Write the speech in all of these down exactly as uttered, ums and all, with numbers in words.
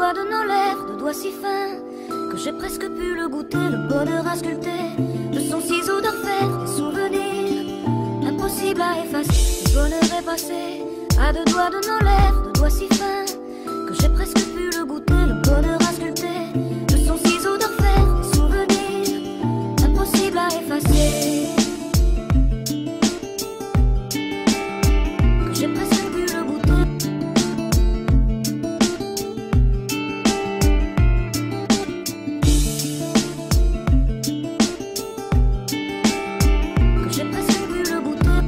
doigts de nos lèvres, de doigts si fins que j'ai presque pu le goûter, le bonheur à sculpter, de son ciseau d'enfer, des souvenirs impossibles à effacer. Le bonheur est passé à deux doigts de nos lèvres, de doigts si fins que j'ai presque pu le goûter, le bonheur à sculpter, de son ciseau d'enfer, des souvenirs impossibles à effacer. Que j'ai presque pu le goûter. Que j'ai presque pu le goûter.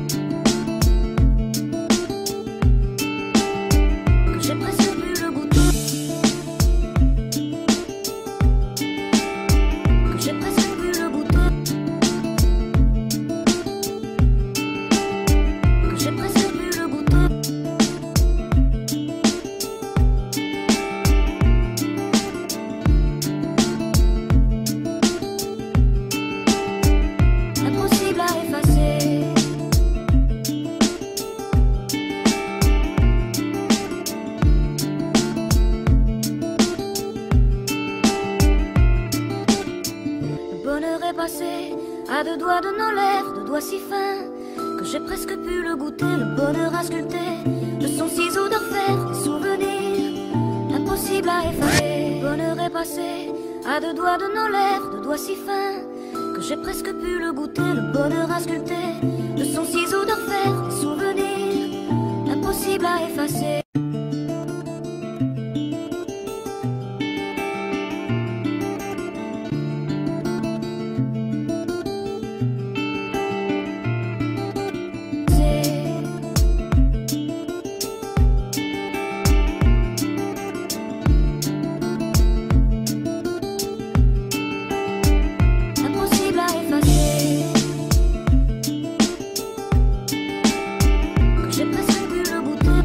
Que j'ai presque pu le goûter. Que j'ai presque pu le goûter. Que j'ai presque pu le goûter. Impossible à effacer. Le bonheur est passé à deux doigts de nos lèvres, de doigts si fins que j'ai presque pu le goûter, le bonheur à sculpter, de son ciseau d'enfer, des souvenirs impossibles à effacer. Le bonheur est passé à deux doigts de nos lèvres, de doigts si fins que j'ai presque pu le goûter, le bonheur à sculpter, de son ciseau d'enfer, des souvenirs impossibles à effacer. Impossible à effacer. Que j'ai presque pu le goûter.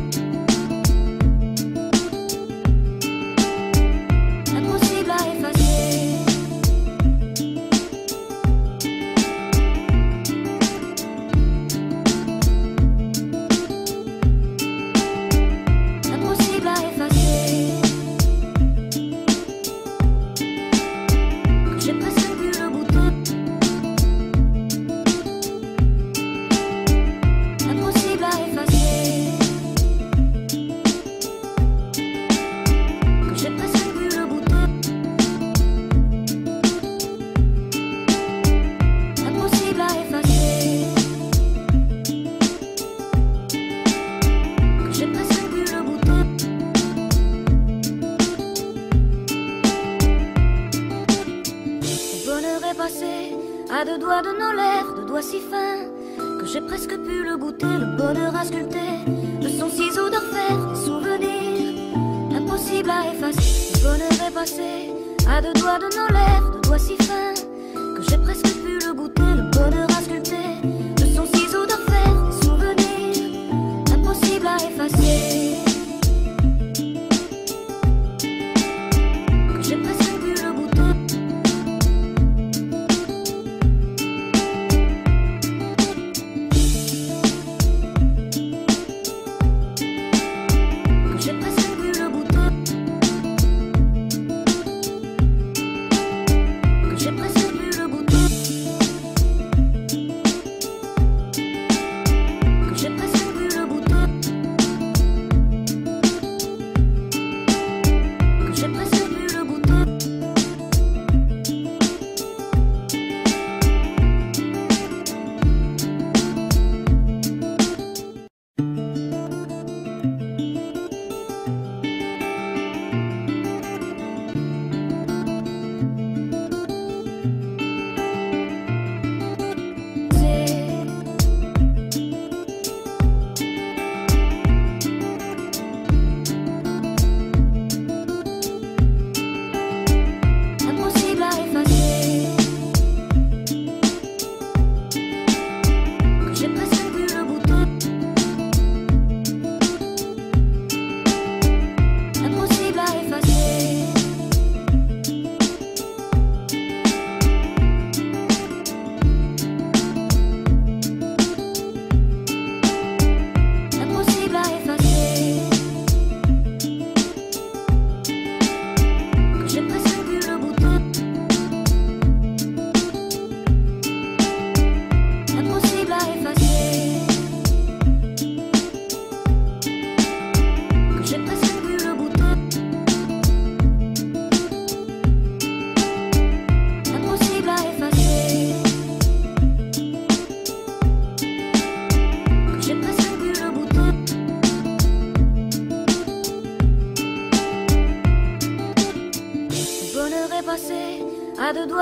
Impossible à effacer. Impossible à effacer. Que j'ai presque pu le goûter. Impossible à effacer. Que j'ai presque pu le goûter. Impossible à effacer. Que j'ai presque pu le goûter. Le bonheur est passé à deux doigts de nos lèvres, de doigts si fins que j'ai presque pu le goûter, le bonheur à sculpter, de son ciseau d'enfer, des souvenirs impossibles à effacer. Le bonheur est passé à deux doigts de nos lèvres, de doigts si fins que j'ai presque pu le goûter, le bonheur à sculpter, de son ciseau d'enfer, des souvenirs impossibles à effacer. Que j'ai presque pu le goûter. Que j'ai presque pu le goûter. Que j'ai presque pu le goûter.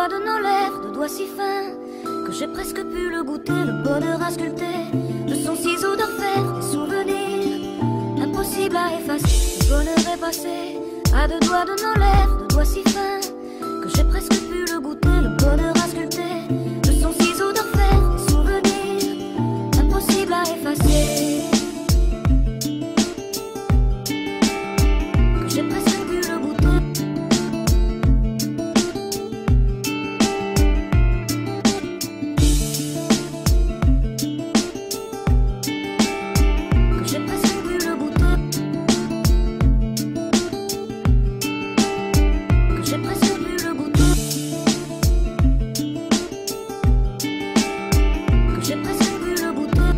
doigts de nos lèvres, de doigts si fins que j'ai presque pu le goûter, le bonheur à sculpter de son ciseau d'enfer, des souvenirs impossibles à effacer. Le bonheur est passé à deux doigts de nos lèvres, de doigts si fins que j'ai presque pu le goûter, le bonheur à sculpter de son ciseau d'enfer, des souvenirs impossibles à effacer. Que j'ai presque pu le goûter. Que j'ai presque pu le goûter. Que j'ai presque pu le goûter. Que j'ai presque pu le goûter.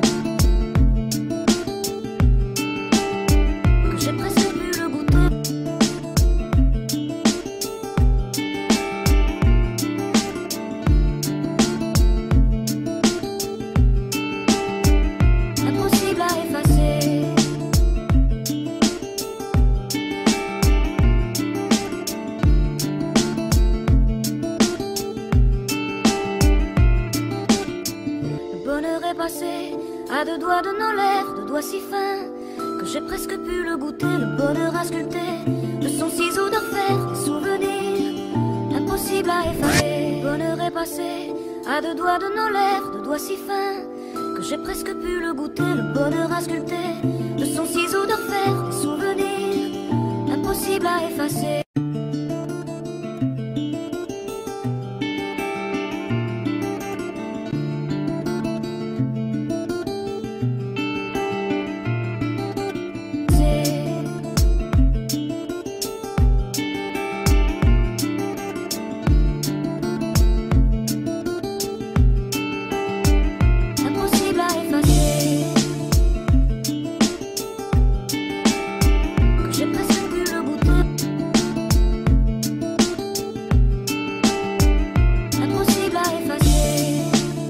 Que j'ai presque pu le goûter. Impossible à effacer. Le bonheur est passé à deux doigts de nos lèvres, de doigts si fins que j'ai presque pu le goûter, le bonheur à sculpter de son ciseau d'enfer, des souvenirs impossibles à effacer. Le bonheur est passé à deux doigts de nos lèvres, de doigts si fins que j'ai presque pu le goûter, le bonheur à sculpter de son ciseau d'enfer, des souvenirs impossibles à effacer. Impossible à effacer. Que j'ai presque pu le goûter. Impossible à effacer.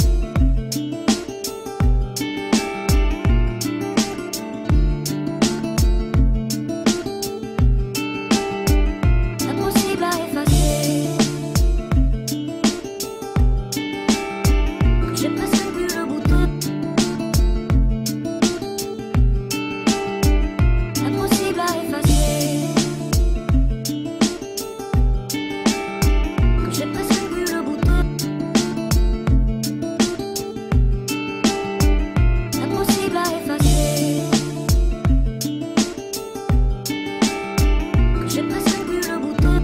Impossible à effacer. Que j'ai presque pu le goûter. Impossible à effacer. Que j'ai presque pu le goûter. Impossible à effacer. Que j'ai presque pu le goûter.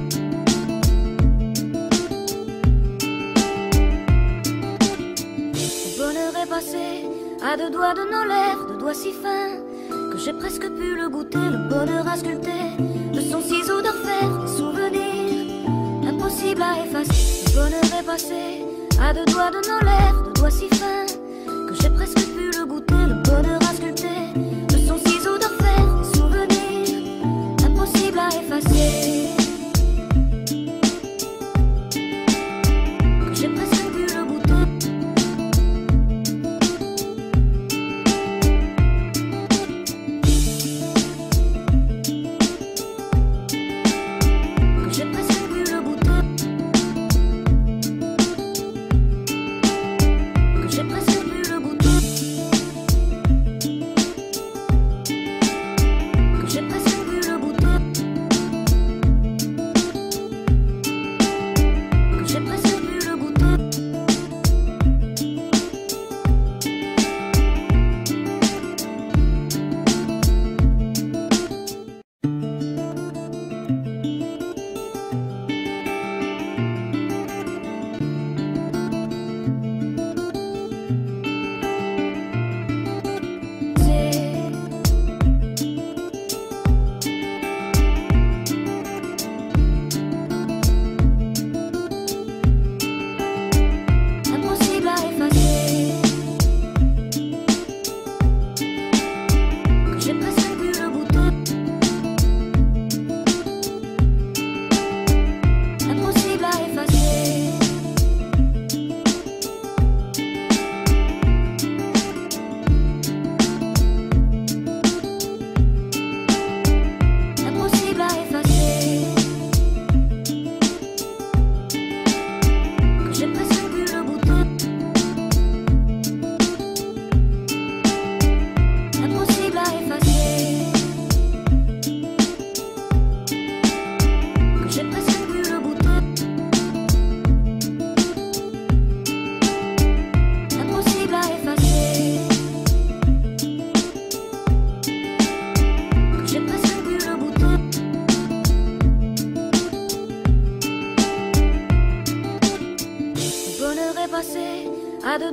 Le bonheur est passé à deux doigts de nos lèvres, de doigts si fins que j'ai presque pu le goûter, le bonheur à sculpter de son ciseau d'enfer, des souvenirs impossibles à effacer. Le bonheur est passé à deux doigts de nos lèvres, de doigts si fins que j'ai presque pu le goûter, le bonheur à sculpter de son ciseau d'enfer, des souvenirs impossibles à effacer. Que j'ai presque pu le goûter. Que j'ai presque pu le goûter. Que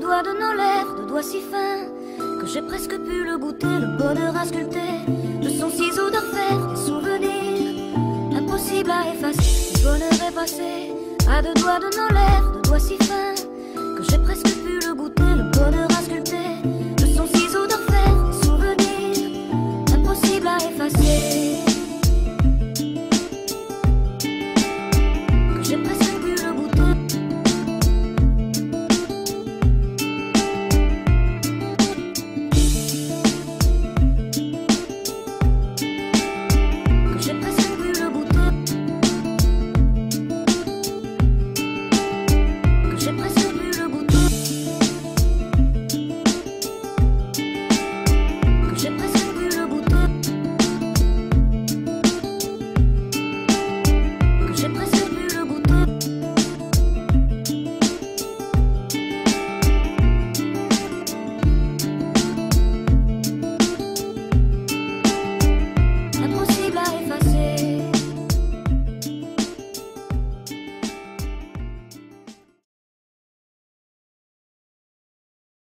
doigts de nos lèvres, de doigts si fins que j'ai presque pu le goûter, le bonheur à sculpter de son ciseau d'enfer, des souvenirs impossibles à effacer. Le bonheur est passé à deux doigts de nos lèvres, de doigts si fins que j'ai presque